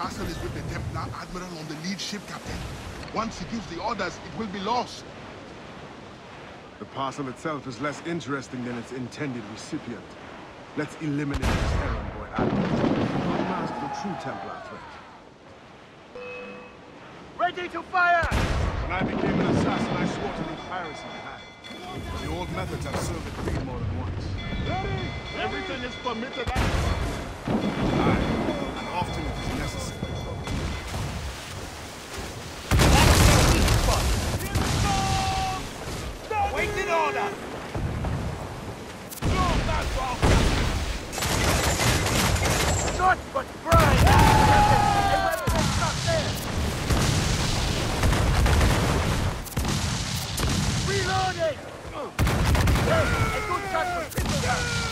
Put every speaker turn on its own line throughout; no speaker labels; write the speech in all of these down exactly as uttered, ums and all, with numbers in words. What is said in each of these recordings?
castle is with the Templar Admiral on the lead ship, Captain. Once he gives the orders, it will be lost.
The parcel itself is less interesting than its intended recipient. Let's eliminate this errand boy Admiral. Unmask the true Templar threat.
Ready to fire!
When I became an assassin, I swore to leave piracy behind. The old methods have served the Queen more than once.
Ready! Everything is permitted.
Aye, and often it is necessary.
Waiting order! Not but bride! Captain, a weapon is not there! Reloading! A good shot for pistol gun!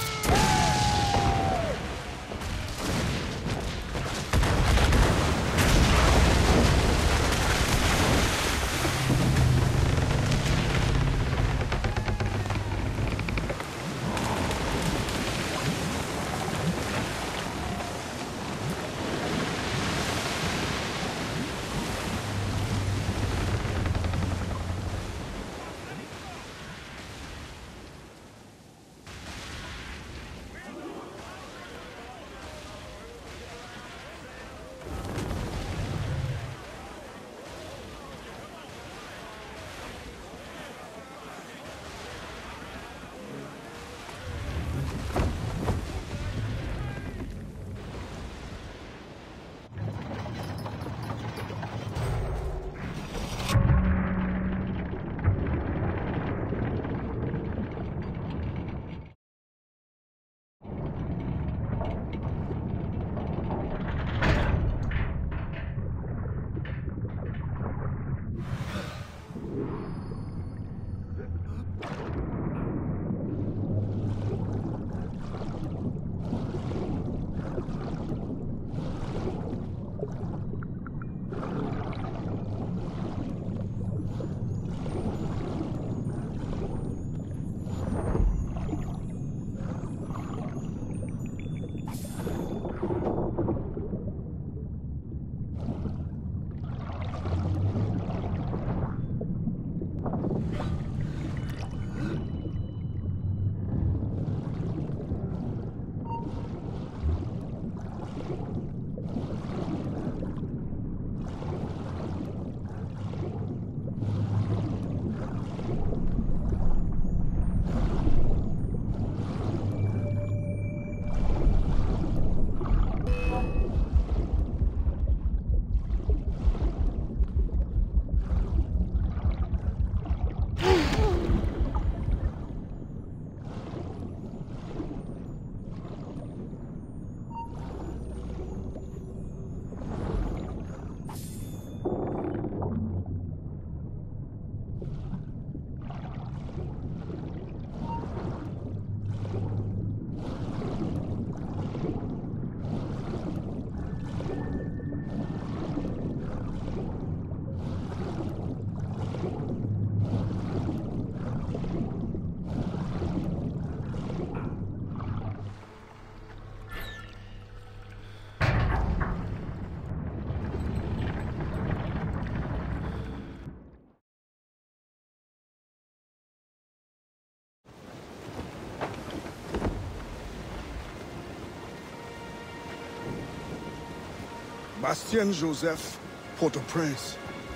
Bastien Joseph, Port-au-Prince.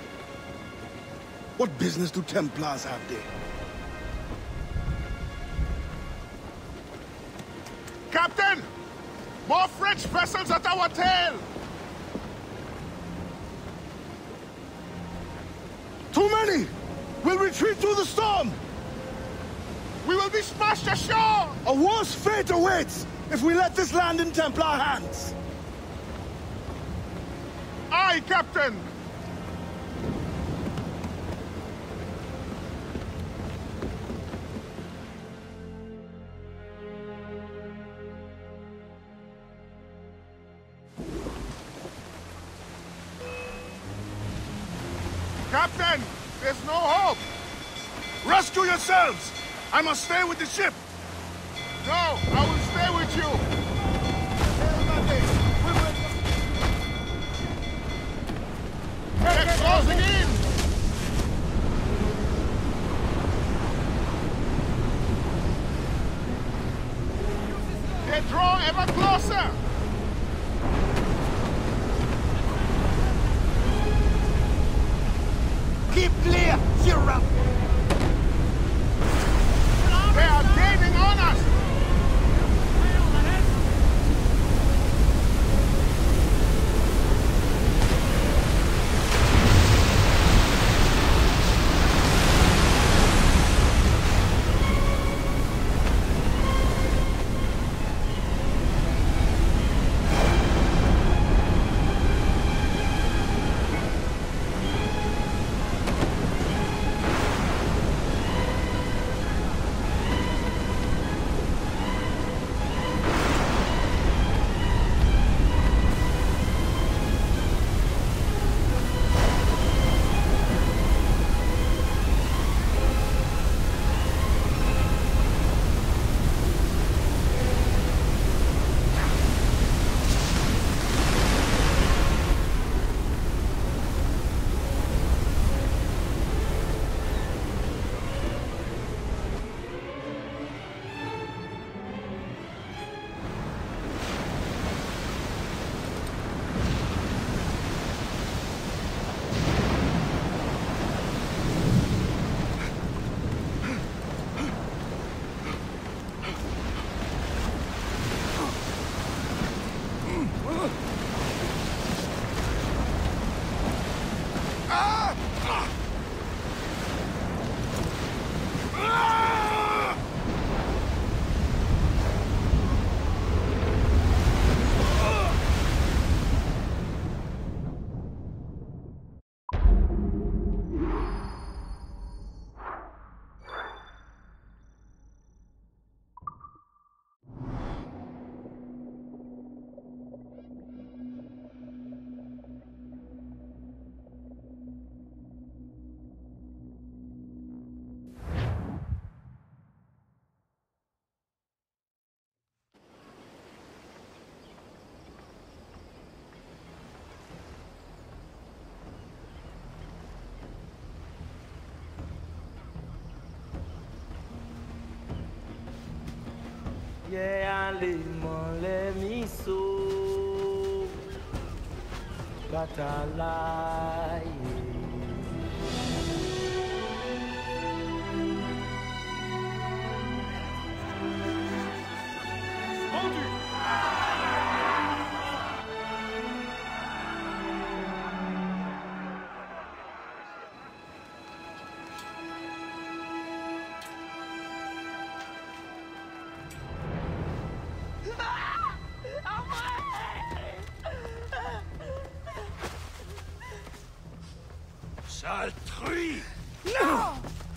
What business do Templars have there?
Captain! More French vessels at our tail!
Too many! We'll retreat through the storm!
We will be smashed ashore!
A worse fate awaits if we let this land in Templar hands!
Aye, Captain! Captain! There's no hope!
Rescue yourselves! I must stay with the ship!
No, I will stay with you!
allemand les miso Katalai.
Sale truie!
Non!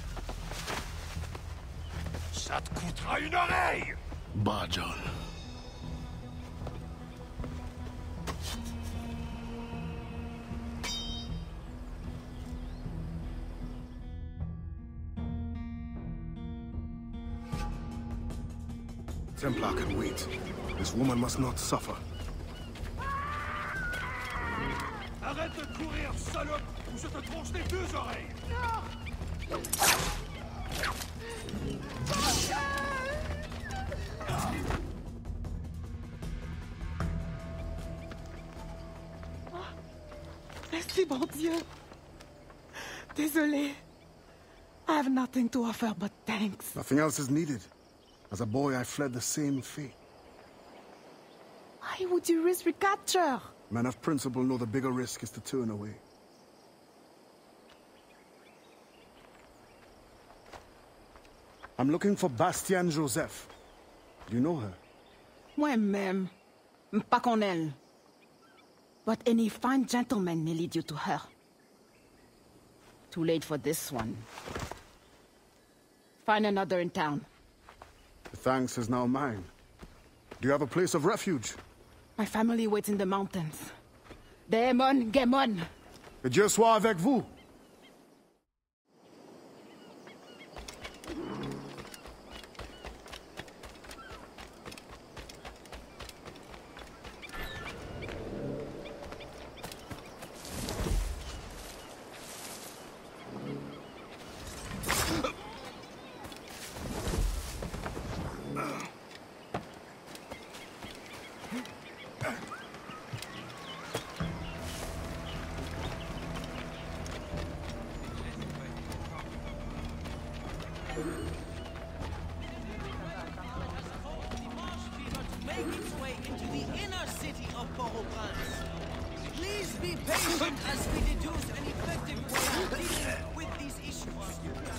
Ça te coûtera une oreille!
Bah, John.
Templar can wait. This woman must not suffer.
Arrête de courir, salope, ou je te tronche les deux oreilles!
Merci, bon Dieu. Désolé. I have nothing to offer but thanks.
Nothing else is needed. As a boy, I fled the same fate.
Why would you risk recapture?
Men of principle know the bigger risk is to turn away. I'm looking for Bastienne Joseph. Do you know her?
Moi-même, pas qu'on elle. But any fine gentleman may lead you to her. Too late for this one. Find another in town.
The thanks is now mine. Do you have a place of refuge?
My family waits in the mountains. Demon, Gemon.
Que Dieu soit avec vous.
Make its way into the inner city of Port-au-Prince. Please be patient as we deduce an effective way of dealing with these issues.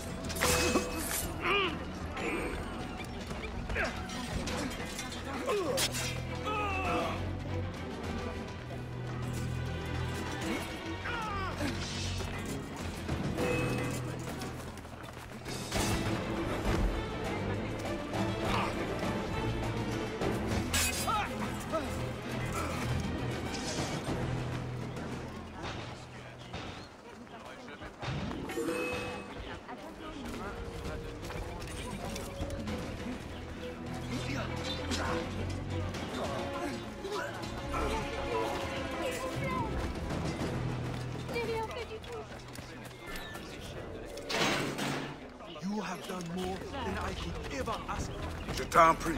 You have done more than I could ever ask.
Je t'en prie.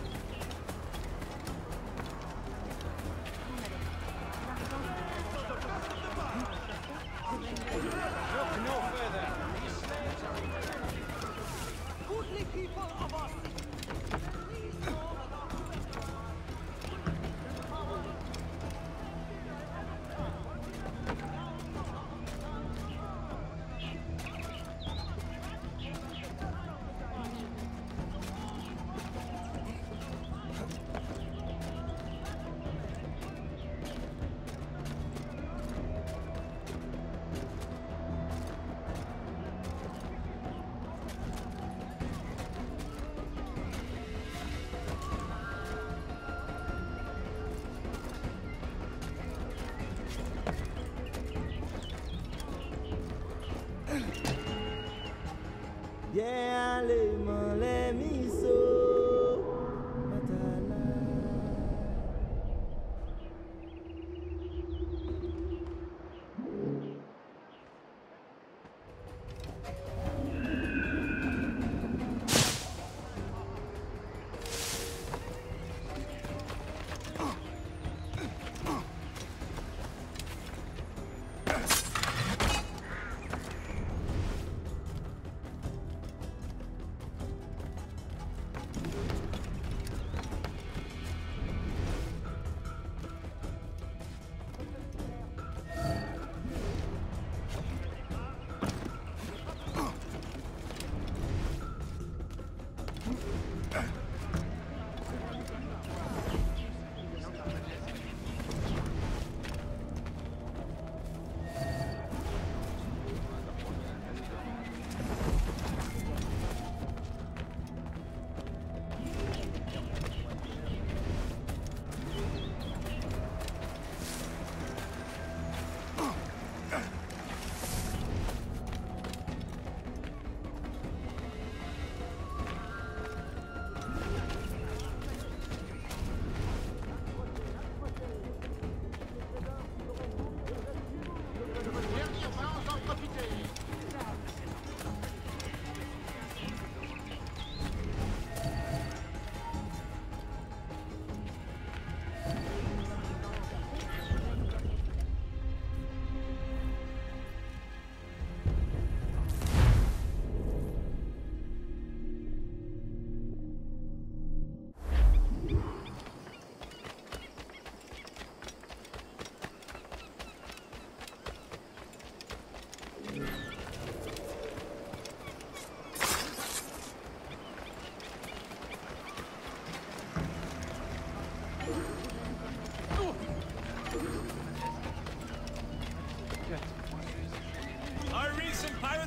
Goodly people of us.
Bien allemand les miso Katalai.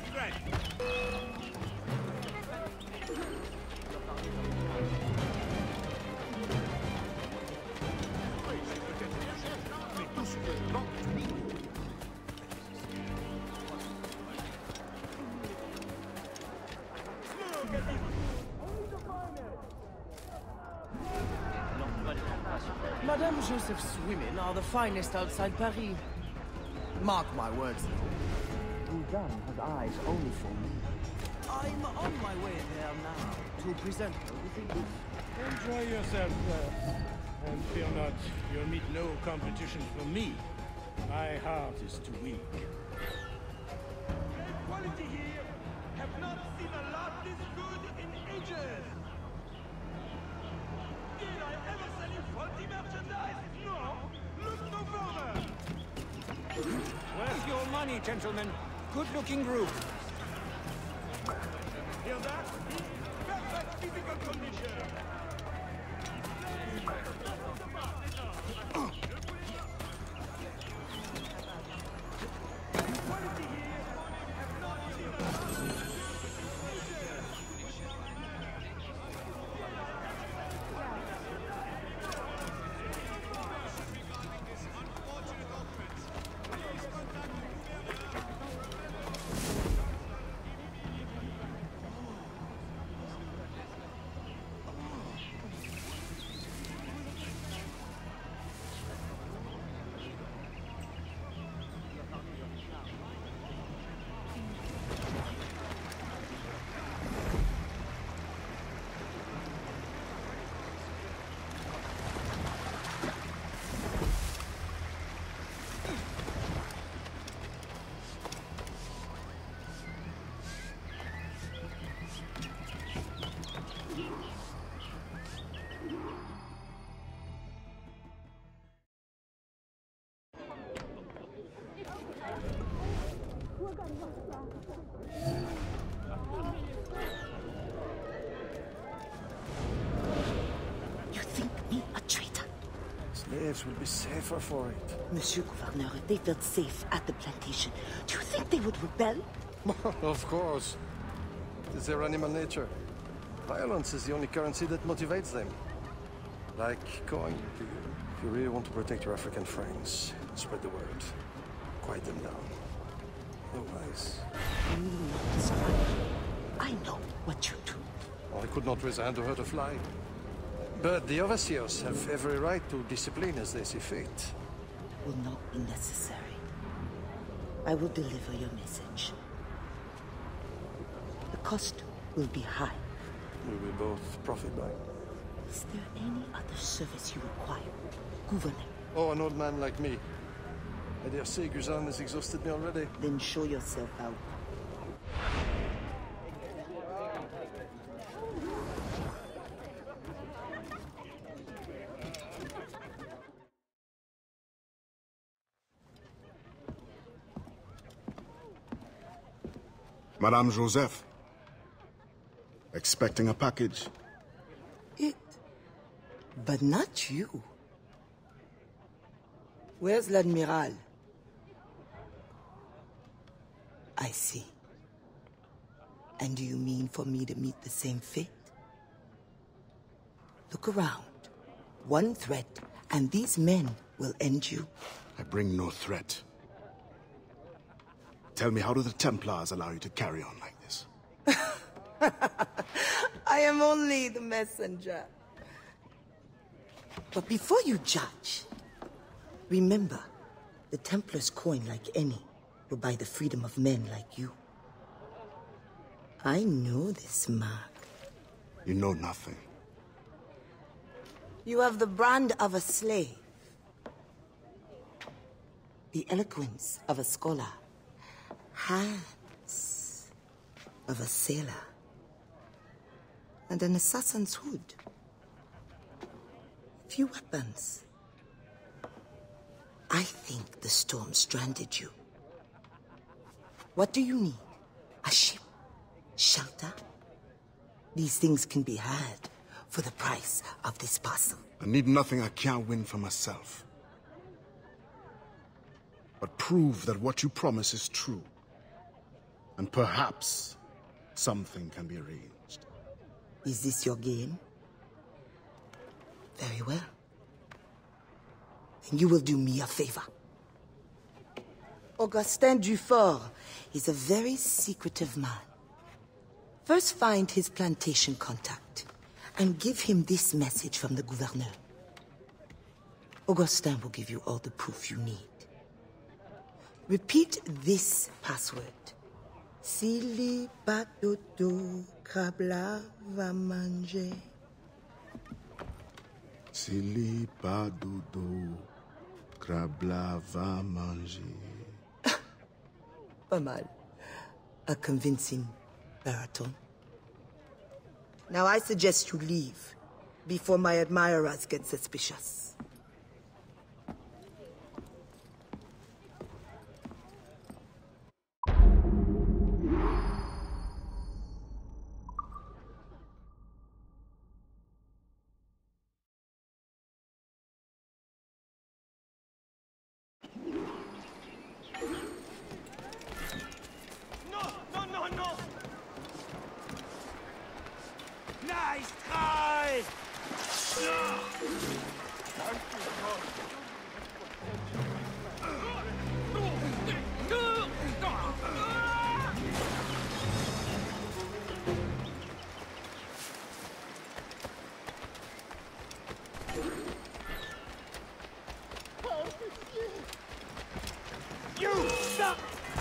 threat!
Madame Joseph's women are the finest outside Paris. Mark my words, though. Suzanne has eyes only for me. I'm on my way there now to present her with a gift.
Enjoy yourself there. And fear not, you'll meet no competition from me. My heart is too weak. Quality here! Have not seen a lot this good in ages! Did I ever sell you faulty merchandise? No! Look no further! Where's your money, gentlemen? Good-looking group. Hear that? Perfect physical condition!
You think me a traitor?
Slaves will be safer for it.
Monsieur Gouverneur, they felt safe at the plantation. Do you think they would rebel?
Of course. It is their animal nature. Violence is the only currency that motivates them. Like going to you. If you really want to protect your African friends, spread the word. Quiet them down. Otherwise...
You know this one. I know what you do.
I could not raise a hand to hurt a fly. But the overseers have every right to discipline as they see fit.
Will not be necessary. I will deliver your message. The cost will be high.
We will both profit by.
Is there any other service you require, Gouverneur?
Oh, an old man like me. I dare say Guzan has exhausted me already.
Then show yourself out.
Madame Joseph. Expecting a package.
It. But not you. Where's l'Admiral? I see. And do you mean for me to meet the same fate? Look around. One threat, and these men will end you.
I bring no threat. Tell me, how do the Templars allow you to carry on like this?
I am only the messenger. But before you judge, remember, the Templars' coin, like any, will buy the freedom of men like you. I know this mark.
You know nothing.
You have the brand of a slave, the eloquence of a scholar, hands of a sailor, and an assassin's hood. Few weapons. I think the storm stranded you. What do you need? A ship? Shelter? These things can be had for the price of this parcel.
I need nothing I can't win for myself. But prove that what you promise is true. and perhaps something can be arranged.
Is this your game? Very well. Then you will do me a favor. Augustin Dufort is a very secretive man. First find his plantation contact and give him this message from the gouverneur. Augustin will give you all the proof you need. Repeat this password. Sili Badodo Krabla va manger.
Sili Badodo Krabla va manger.
Pas mal. A convincing baritone. Now I suggest you leave before my admirers get suspicious.
Nice try! You suck!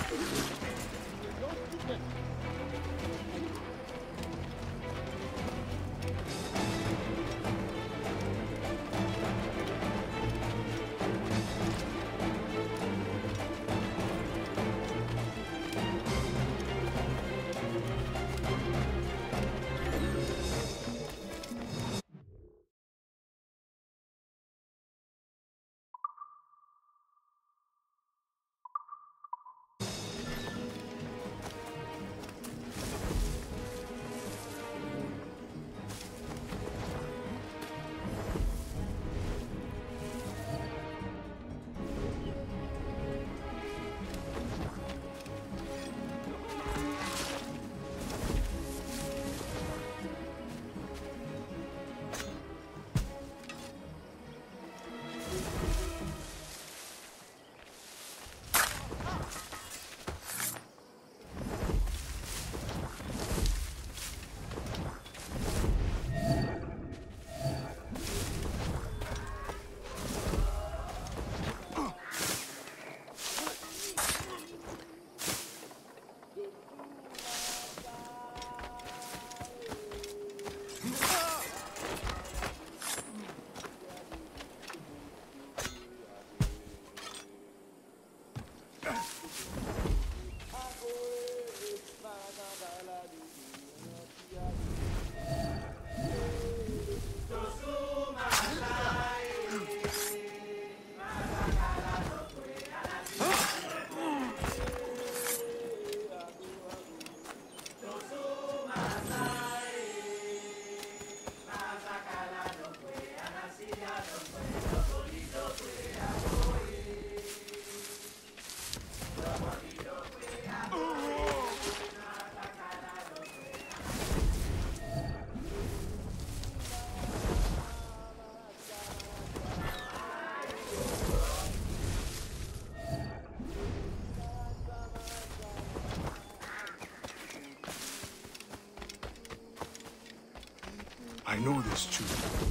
I know this truth.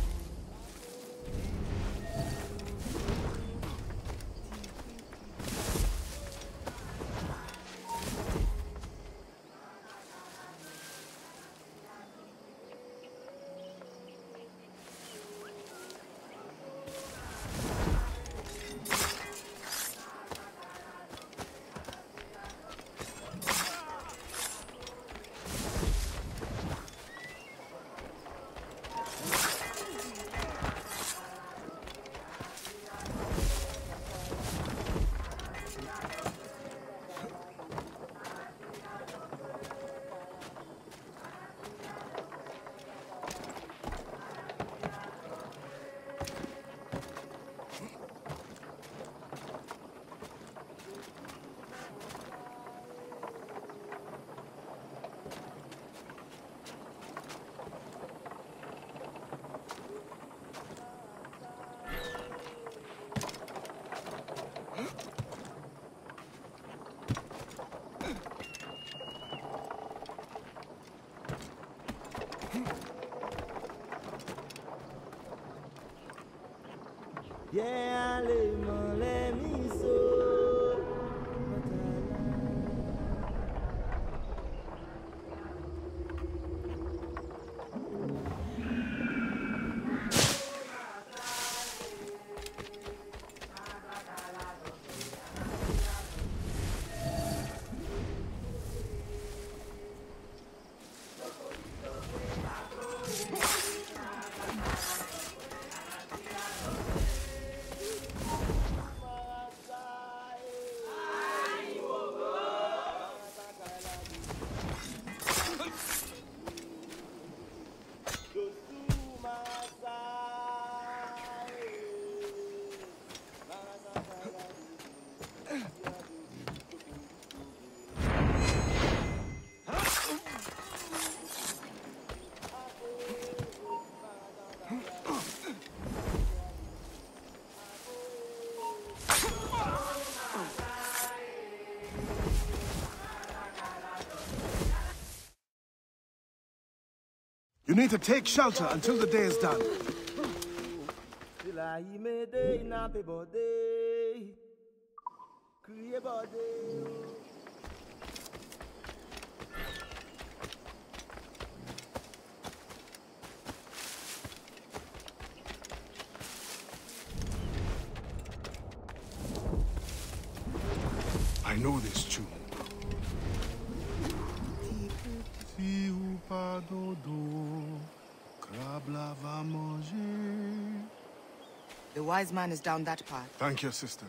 Yeah, les mains, les miso.
You need to take shelter until the day is done. I know this tune.
The wise man is down that path.
Thank you, sister.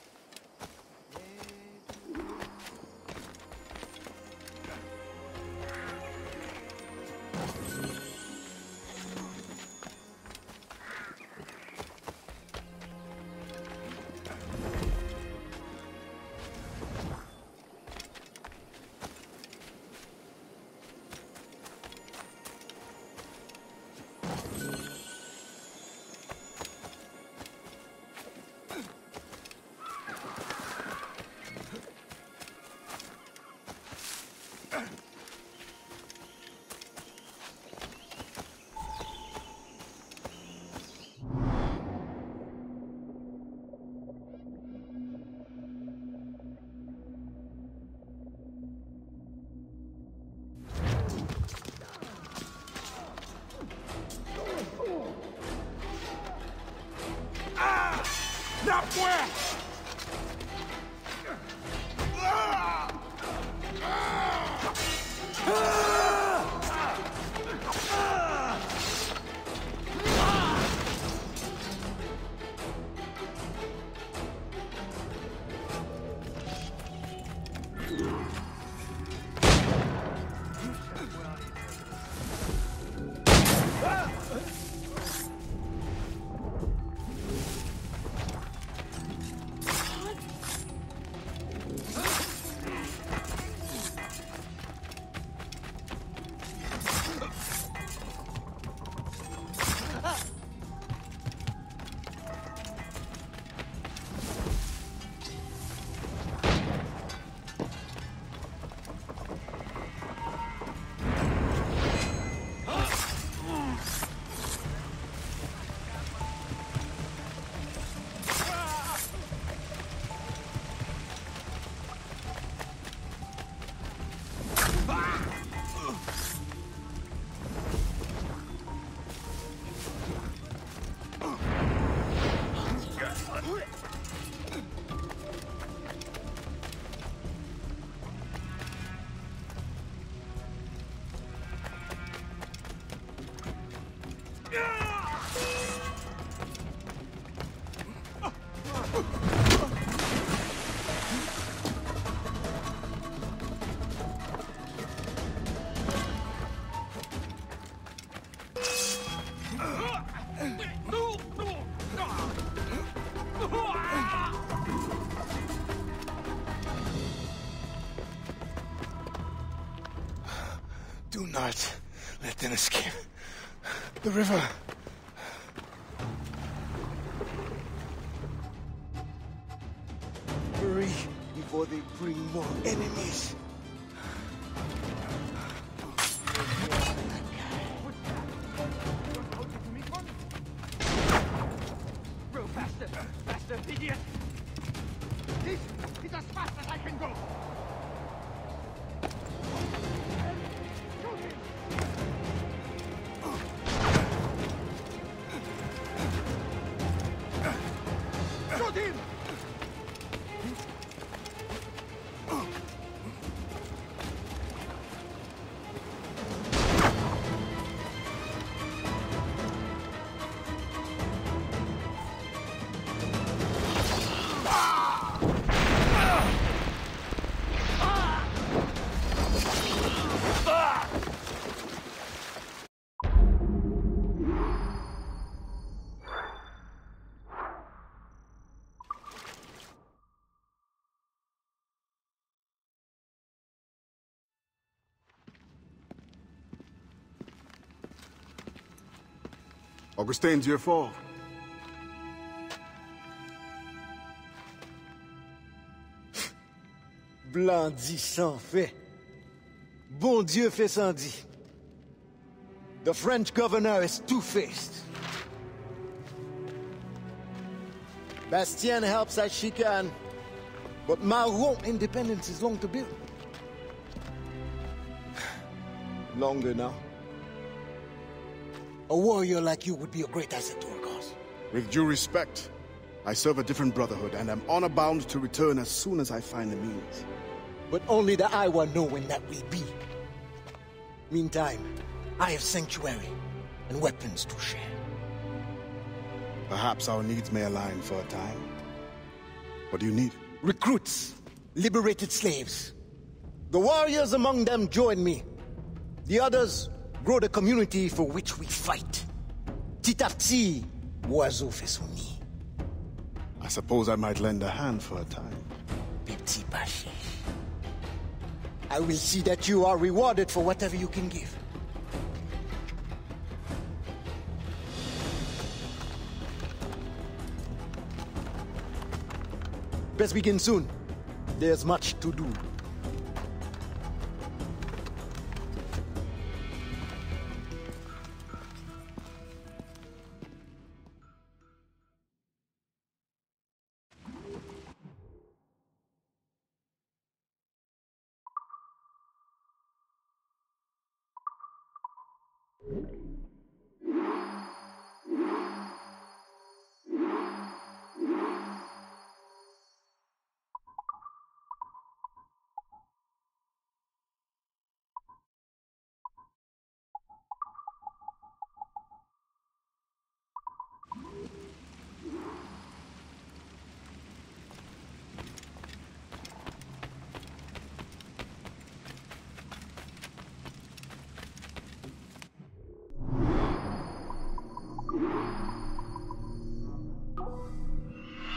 Do not let them escape. The river.
Hurry before they bring more enemies.
Real faster.
It's as fast as I can go! Shoot him!
Augustin, it's your fault.
Blanc dit sans fait. Bon Dieu fait sans dit. The French governor is two-faced. Bastien helps as she can, but Maroon independence is long to build. Longer now. A warrior like you would be a great asset to our cause.
With due respect, I serve a different brotherhood, and am honor-bound to return as soon as I find the means.
But only the Iwa know when that will be. Meantime, I have sanctuary and weapons to share.
Perhaps our needs may align for a time. What do you need?
Recruits, liberated slaves. The warriors among them join me. The others grow the community for which we fight. Petit à petit, oiseau fait son nid.
I suppose I might lend a hand for a time.
Petit Bashi. I will see that you are rewarded for whatever you can give. Best begin soon. There's much to do.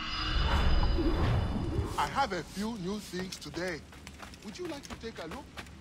I have a few new things today. Would you like to take a look?